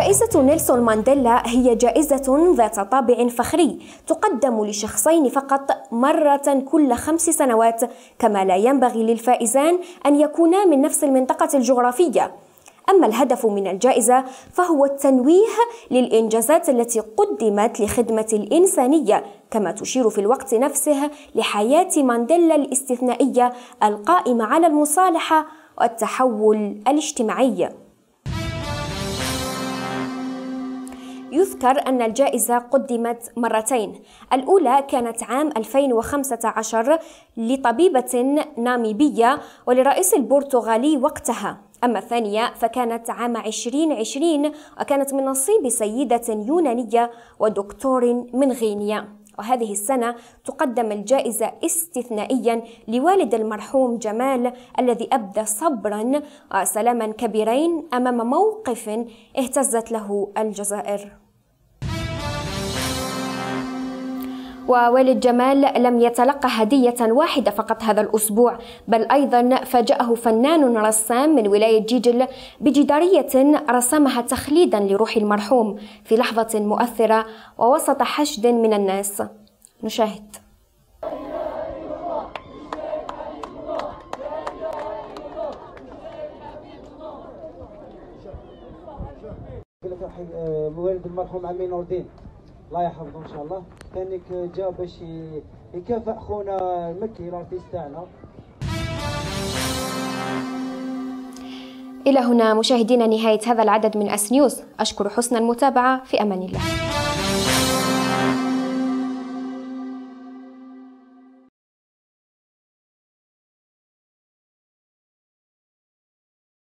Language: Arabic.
جائزة نيلسون مانديلا هي جائزة ذات طابع فخري تقدم لشخصين فقط مرة كل 5 سنوات، كما لا ينبغي للفائزان أن يكونا من نفس المنطقة الجغرافية. أما الهدف من الجائزة فهو التنويه للإنجازات التي قدمت لخدمة الإنسانية، كما تشير في الوقت نفسه لحياة مانديلا الاستثنائية القائمة على المصالحة والتحول الاجتماعي. يذكر أن الجائزة قدمت مرتين، الأولى كانت عام 2015 لطبيبة ناميبية ولرئيس البرتغالي وقتها، أما الثانية فكانت عام 2020 وكانت من نصيب سيدة يونانية ودكتور من غينيا. وهذه السنة تقدم الجائزة استثنائيا لوالد المرحوم جمال الذي أبدى صبرا وسلاما كبيرين أمام موقف اهتزت له الجزائر. ووالد جمال لم يتلقى هدية واحدة فقط هذا الأسبوع، بل أيضا فاجأه فنان رسام من ولاية جيجل بجدارية رسمها تخليدا لروح المرحوم في لحظة مؤثرة ووسط حشد من الناس. نشاهد. والد المرحوم عمي نور الدين الله يحفظه ان شاء الله، كانك جا باش يكافئ خونا المكي الارتيست تاعنا. إلى هنا مشاهدينا نهاية هذا العدد من أس نيوز، أشكر حسن المتابعة، في أمان الله.